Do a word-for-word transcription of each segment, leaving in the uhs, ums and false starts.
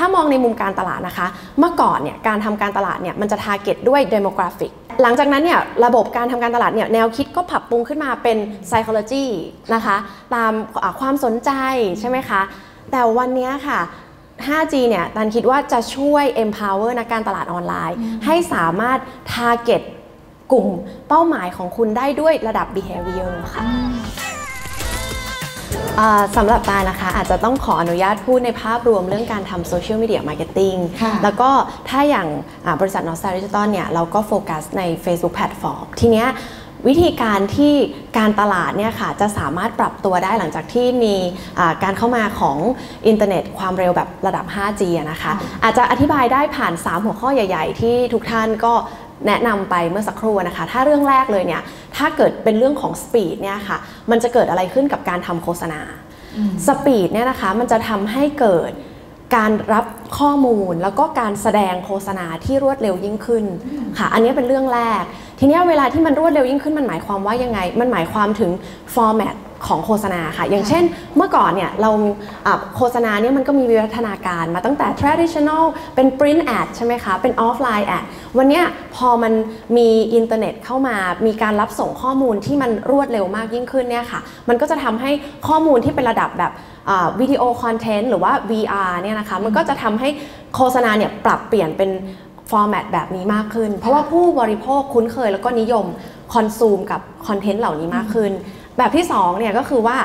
ถ้ามองในมุมการตลาดนะคะเมื่อก่อนเนี่ยการทำการตลาดเนี่ยมันจะ target ด้วย demographic หลังจากนั้นเนี่ยระบบการทำการตลาดเนี่ยแนวคิดก็ปรับปรุงขึ้นมาเป็น psychology นะคะตามความสนใจใช่ไหมคะแต่วันนี้ค่ะ ไฟว์จี เนี่ยตันคิดว่าจะช่วย empower นักการตลาดออนไลน์ให้สามารถ target กลุ่มเป้าหมายของคุณได้ด้วยระดับ behavior ค่ะสำหรับตานะคะอาจจะต้องขออนุญาตพูดในภาพรวมเรื่องการทำโซเชียลมีเดียมาร์เก็ตติ้งแล้วก็ถ้าอย่างบริษัท Northstar Digital เนี่ยเราก็โฟกัสใน Facebook Platform ทีเนี้ยวิธีการที่การตลาดเนี่ยค่ะจะสามารถปรับตัวได้หลังจากที่มีการเข้ามาของอินเทอร์เน็ตความเร็วแบบระดับ ไฟว์จี นะคะอาจจะอธิบายได้ผ่านสามหัวข้อใหญ่ๆที่ทุกท่านก็แนะนำไปเมื่อสักครู่นะคะถ้าเรื่องแรกเลยเนี่ยถ้าเกิดเป็นเรื่องของสปีดเนี่ยค่ะมันจะเกิดอะไรขึ้นกับการทำโฆษณาสปีดเนี่ยนะคะมันจะทำให้เกิดการรับข้อมูลแล้วก็การแสดงโฆษณาที่รวดเร็วยิ่งขึ้นค่ะอันนี้เป็นเรื่องแรกทีนี้เวลาที่มันรวดเร็วยิ่งขึ้นมันหมายความว่ายังไงมันหมายความถึงฟอร์แมตของโฆษณาค่ะอย่างเช่นเมื่อก่อนเนี่ยเราโฆษณาเนี่ยมันก็มีวิวัฒนาการมาตั้งแต่ traditional เป็น print ad ใช่ไหมคะเป็น offline ad วันนี้พอมันมีอินเทอร์เน็ตเข้ามามีการรับส่งข้อมูลที่มันรวดเร็วมากยิ่งขึ้นเนี่ยค่ะมันก็จะทำให้ข้อมูลที่เป็นระดับแบบวิดีโอคอนเทนต์หรือว่า วี อาร์ เนี่ยนะคะมันก็จะทำให้โฆษณาเนี่ยปรับเปลี่ยนเป็นฟอร์แมตแบบนี้มากขึ้นเพราะว่าผู้บริโภคคุ้นเคยแล้วก็นิยมคอนซูมกับคอนเทนต์เหล่านี้มากขึ้นแบบที่สองเนี่ยก็คือว่า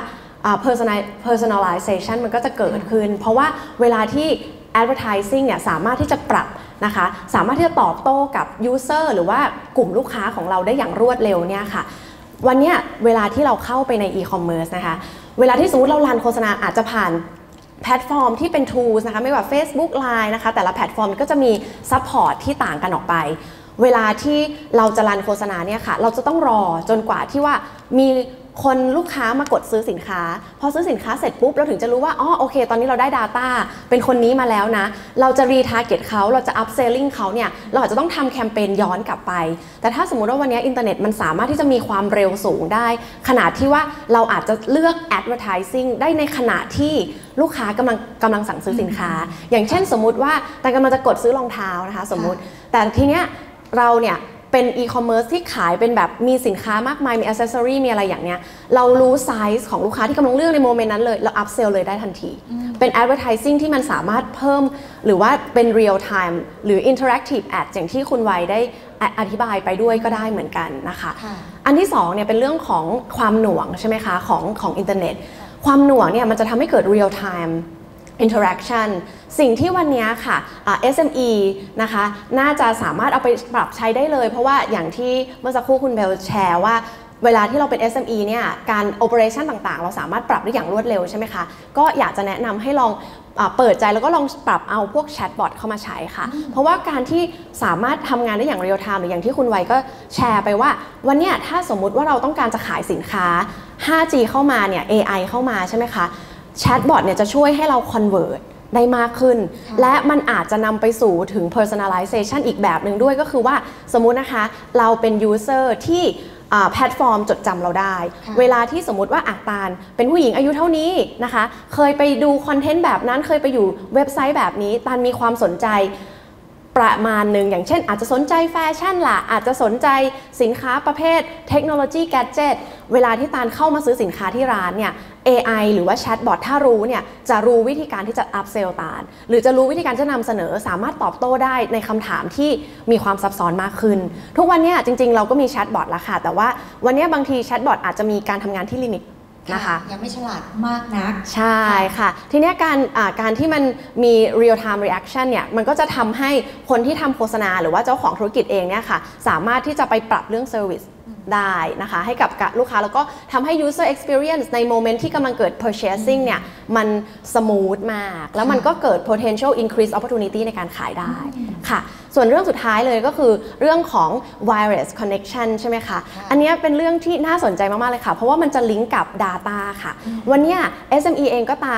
personalization มันก็จะเกิดขึ้นเพราะว่าเวลาที่ advertising เนี่ยสามารถที่จะปรับนะคะสามารถที่จะตอบโต้กับ user หรือว่ากลุ่มลูกค้าของเราได้อย่างรวดเร็วเนี่ยค่ะวันนี้เวลาที่เราเข้าไปใน e-commerce นะคะเวลาที่สมมติเรารันโฆษณาอาจจะผ่านแพลตฟอร์มที่เป็น tools นะคะไม่ว่า Facebook ไลน์ นะคะแต่ละแพลตฟอร์มก็จะมี support ที่ต่างกันออกไปเวลาที่เราจะรันโฆษณาเนี่ยค่ะเราจะต้องรอจนกว่าที่ว่ามีคนลูกค้ามากดซื้อสินค้าพอซื้อสินค้าเสร็จปุ๊บเราถึงจะรู้ว่าอ๋อโอเคตอนนี้เราได้ Data เป็นคนนี้มาแล้วนะเราจะ retarget เขาเราจะ upselling เขาเนี่ยเราอาจจะต้องทำแคมเปญย้อนกลับไปแต่ถ้าสมมุติว่าวันนี้อินเทอร์เน็ตมันสามารถที่จะมีความเร็วสูงได้ขนาดที่ว่าเราอาจจะเลือก advertising ได้ในขณะที่ลูกค้ากำลังกำลังสั่งซื้อสินค้าอย่างเช่นสมมุติว่าแต่กำลังจะกดซื้อรองเท้านะคะสมมุติแต่ทีเนี้ยเราเนี่ยเป็นอีคอมเมิร์ซที่ขายเป็นแบบมีสินค้ามากมายมีอ c เซสซอรี่มีอะไรอย่างเนี้ยเรารู้ไซส์ของลูกค้าที่กำลังเลือกในโมเมนต์นั้นเลยเราอัพเซลเลยได้ทันทีเป็นแอดเวอร์ไทซิ่งที่มันสามารถเพิ่มหรือว่าเป็นเรียลไทม์หรืออินเทอร์แอคทีฟแอดอย่างที่คุณไวได้อธิบายไปด้วยก็ได้เหมือนกันนะคะอันที่สองเนี่ยเป็นเรื่องของความหน่วงใช่ไหมคะของของอินเทอร์เน็ตความหน่วงเนี่ยมันจะทำให้เกิดเรียลไทม์interaction สิ่งที่วันนี้ค่ะ เอส เอ็ม อี นะคะน่าจะสามารถเอาไปปรับใช้ได้เลยเพราะว่าอย่างที่เมื่อสักครู่คุณเบลแชร์ว่าเวลาที่เราเป็น เอส เอ็ม อี เนี่ยการ operation ต่างๆเราสามารถปรับได้อย่างรวดเร็วใช่ไหมคะก็อยากจะแนะนำให้ลองเปิดใจแล้วก็ลองปรับเอาพวกแชทบอทเข้ามาใช้ค่ะเพราะว่าการที่สามารถทำงานได้อย่างเรียลไทม์หรืออย่างที่คุณไวก็แชร์ไปว่าวันนี้ถ้าสมมุติว่าเราต้องการจะขายสินค้า ไฟว์จี เข้ามาเนี่ย เอ ไอ เข้ามาใช่ไหมคะแชทบอทเนี่ยจะช่วยให้เรา convert ได้มากขึ้นและมันอาจจะนำไปสู่ถึง personalization อีกแบบหนึ่งด้วยก็คือว่าสมมุตินะคะเราเป็น user ที่แพลตฟอร์มจดจำเราได้เวลาที่สมมุติว่าอาตาลเป็นผู้หญิงอายุเท่านี้นะคะเคยไปดูคอนเทนต์แบบนั้นเคยไปอยู่เว็บไซต์แบบนี้ตาลมีความสนใจประมาณหนึ่งอย่างเช่นอาจจะสนใจแฟชั่นล่ะอาจจะสนใจสินค้าประเภทเทคโนโลยีแกดเจ็ตเวลาที่ตาลเข้ามาซื้อสินค้าที่ร้านเนี่ย เอ ไอ หรือว่าแชทบอทถ้ารู้เนี่ยจะรู้วิธีการที่จะอัพเซลตาลหรือจะรู้วิธีการจะนำเสนอสามารถตอบโต้ได้ในคำถามที่มีความซับซ้อนมากขึ้นทุกวันนี้จริงๆเราก็มีแชทบอทแล้วค่ะแต่ว่าวันนี้บางทีแชทบอทอาจจะมีการทำงานที่ลิมิตนะคะยังไม่ฉลาดมากนักใช่ค่ะทีนี้การการที่มันมี real time reaction เนี่ยมันก็จะทำให้คนที่ทำโฆษณาหรือว่าเจ้าของธุรกิจเองเนี่ยค่ะสามารถที่จะไปปรับเรื่อง service ได้นะคะให้กับลูกค้าแล้วก็ทำให้ user experience ในโมเมนต์ที่กำลังเกิด purchasing เนี่ยมัน smooth มากแล้วมันก็เกิด potential increase opportunity ในการขายได้ค่ะส่วนเรื่องสุดท้ายเลยก็คือเรื่องของ wireless connection ใช่ไหมคะอันนี้เป็นเรื่องที่น่าสนใจมากๆเลยค่ะเพราะว่ามันจะลิงก์กับ data ค่ะวันนี้ เอส เอ็ม อี เองก็ตาม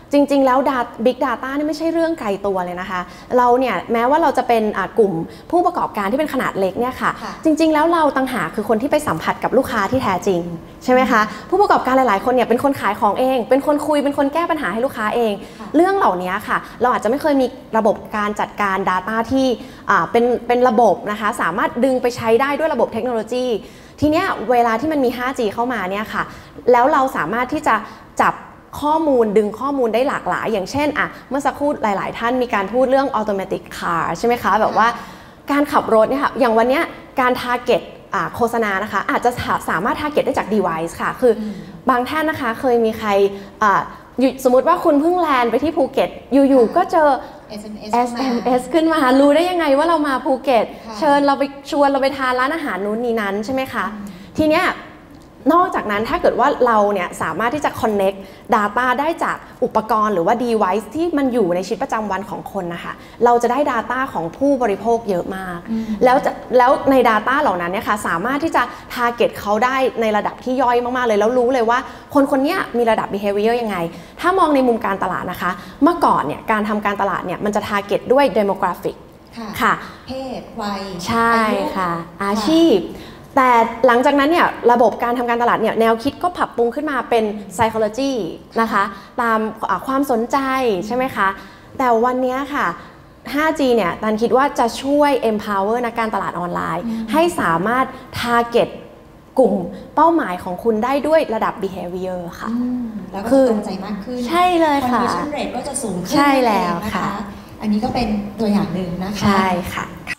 จริงๆแล้ว Big Data นี่ไม่ใช่เรื่องไกลตัวเลยนะคะเราเนี่ยแม้ว่าเราจะเป็นกลุ่มผู้ประกอบการที่เป็นขนาดเล็กเนี่ยค่ะจริงๆแล้วเราต่างหากคือคนที่ไปสัมผัสกับลูกค้าที่แท้จริงใช่ไหมคะผู้ประกอบการหลายๆคนเนี่ยเป็นคนขายของเองเป็นคนคุยเป็นคนแก้ปัญหาให้ลูกค้าเองเรื่องเหล่านี้ค่ะเราอาจจะไม่เคยมีระบบการจัดการ Data ที่เป็นเป็นระบบนะคะสามารถดึงไปใช้ได้ด้วยระบบเทคโนโลยีทีเนี้ยเวลาที่มันมี ไฟว์จี เข้ามาเนี่ยค่ะแล้วเราสามารถที่จะจับข้อมูลดึงข้อมูลได้หลากหลายอย่างเช่นอะเมื่อสักครู่หลายๆท่านมีการพูดเรื่อง automatic car ใช่ไหมคะแบบว่าการขับรถเนี่ยค่ะอย่างวันนี้การ target โฆษณานะคะอาจจะสามารถ target ได้จาก device ค่ะคือบางท่านนะคะเคยมีใครสมมุติว่าคุณเพิ่งแลนด์ไปที่ภูเก็ตอยู่ๆก็เจอ เอส เอ็ม เอส ขึ้นมารู้ได้ยังไงว่าเรามาภูเก็ตเชิญเราไปชวนเราไปทานร้านอาหารนู้นนี้นั้นใช่ไหมคะทีเนี้ยนอกจากนั้นถ้าเกิดว่าเราเนี่ยสามารถที่จะ connect data ได้จากอุปกรณ์หรือว่า device ที่มันอยู่ในชีวิตประจำวันของคนนะคะเราจะได้ data ของผู้บริโภคเยอะมากแล้วจะแล้วใน data เหล่านั้นเนี่ยค่ะสามารถที่จะ target เขาได้ในระดับที่ย่อยมากๆเลยแล้วรู้เลยว่าคนคนนี้มีระดับ behavior ยังไงถ้ามองในมุมการตลาดนะคะเมื่อก่อนเนี่ยการทำการตลาดเนี่ยมันจะ target ด้วย demographic ค่ะเพศวัยใช่ค่ะอาชีพแต่หลังจากนั้นเนี่ยระบบการทำการตลาดเนี่ยแนวคิดก็ปรับปรุงขึ้นมาเป็น psychology นะคะตามความสนใจใช่ไหมคะแต่วันนี้ค่ะ ไฟว์จี เนี่ยตันคิดว่าจะช่วย empower นักการตลาดออนไลน์ให้สามารถ target กลุ่มเป้าหมายของคุณได้ด้วยระดับ behavior ค่ะแล้วก็ตรงใจมากขึ้นใช่เลยค่ะ conversion rate ก็จะสูงขึ้นใช่แล้วค่ะอันนี้ก็เป็นตัวอย่างหนึ่งนะคะใช่ค่ะ